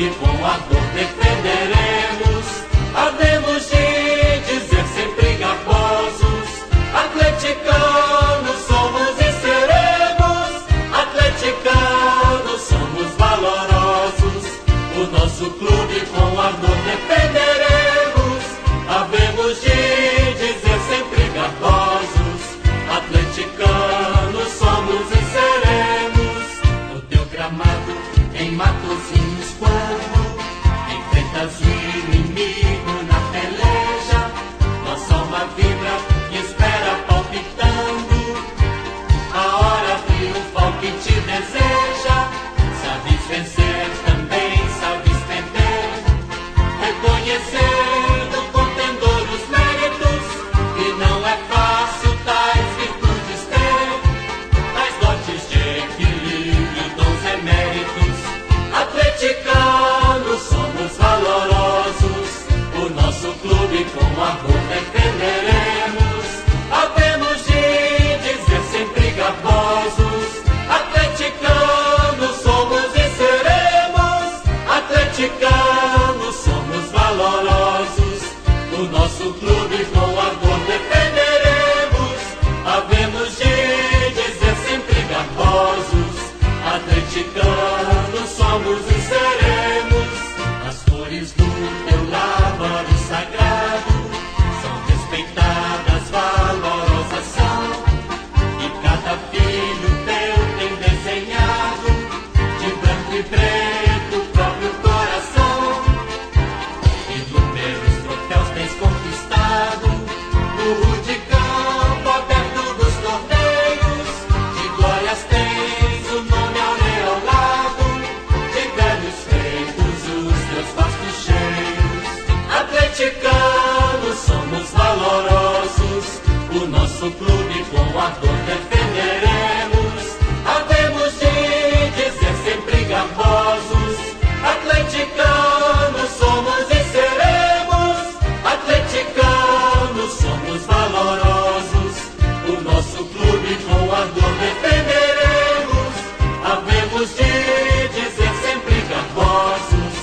clube com ardor defenderemos. Havemos de dizer sempre garbosos, atleticanos somos e seremos. Atleticanos somos valorosos, o nosso clube com ardor defenderemos. Havemos de dizer sempre garbosos, atleticanos somos e seremos. No teu gramado, em Matozinhos, quando enfrentas o inimigo na peleja, nossa alma vibra e espera palpitando a hora triunfal que te deseja. Sabes vencer, também sabes perder, reconhecendo o contendor os méritos, e não é fácil tais virtudes ter, tais dotes de equilíbrio, dons eméritos. Atleticanos somos valorosos, o nosso clube com ardor defenderemos. Havemos de dizer sempre garbosos, atleticanos somos e seremos. Atleticanos somos valorosos, o nosso clube com ardor defenderemos. Havemos de dizer sempre garbosos, atleticanos somos e seremos. As cores do teu lábaro sagrado são respeitadas, valorosas são, e cada filho teu tem desenhado de branco e preto o próprio coração. Inúmeros troféus tens conquistado no rude campo aberto dos torneios, de glórias tens o nome aureolado, de velhos feitos os teus vastos cheios. Atleticanos somos valorosos, o nosso clube com ardor defenderemos. Havemos de dizer sempre garbosos, atleticanos somos e seremos. Atleticanos somos valorosos, o nosso clube com ardor defenderemos. Havemos de dizer sempre garbosos,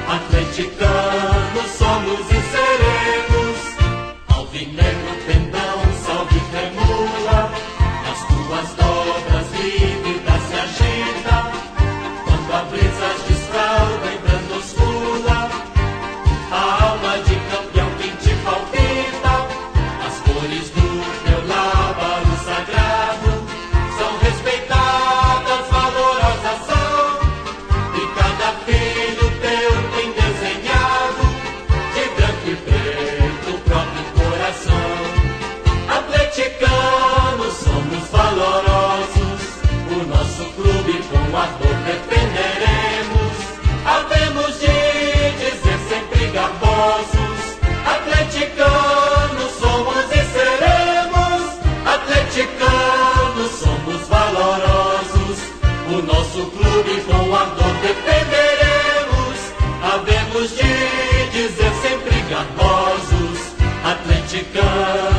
atleticanos somos e seremos. Alvinegro pendão, salve tremula, nas tuas dobras lívida se agita, quando a brisa desfralda e brandoscula a alma de campeão que te palpita. As cores do teu lábaro sagrado são respeitadas, valorosas são, e cada filho teu tem desenhado de branco e preto o próprio coração. Atleticanos somos valorosos, o nosso clube com ardor defenderemos. Havemos de dizer sempre garbosos, atleticanos somos e seremos. Atleticanos somos valorosos, o nosso clube com ardor defenderemos. Havemos de dizer sempre garbosos, atleticanos